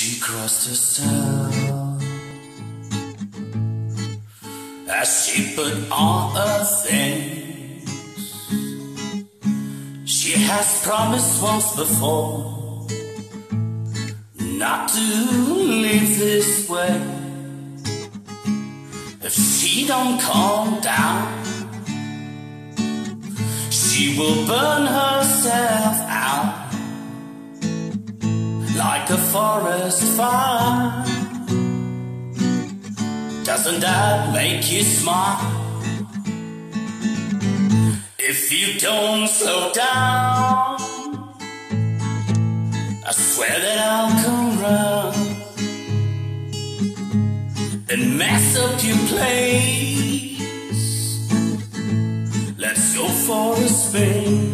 She crossed herself as she put on her things. She has promised once before not to live this way. If she don't calm down, she will burn herself out like a forest fire. Doesn't that make you smile? If you don't slow down, I swear that I'll come round and mess up your place. Let's go for a spin.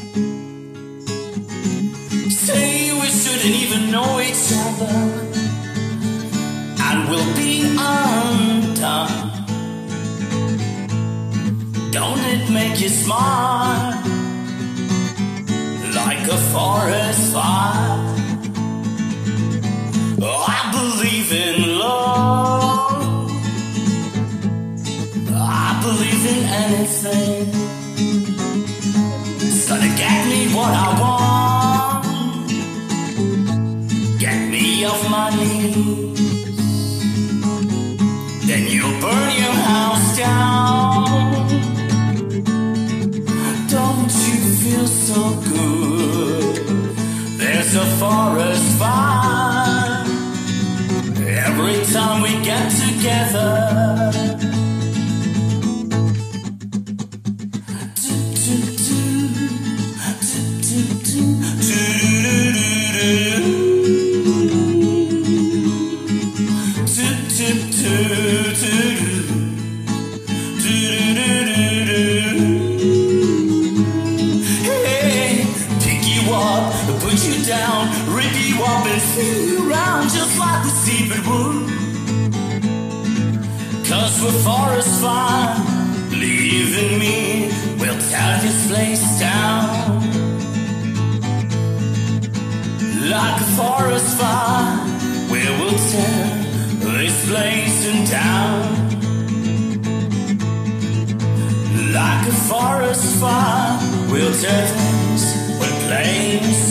Say we shouldn't even know each other, and we'll be undone. Don't it make you smile like a forest fire? Oh, I believe in love, I believe in anything. It's gonna get me what I want, get me off my knees. Then you'll burn your house down. Don't you feel so good? There's a forest fire every time we get together. Put you down, rip you up and spin you around just like the seabird would. Cause we're forest fire, believe in me, we'll tear this place down. Like a forest fire, we will tear this place down. Like a forest fire, we'll tear this place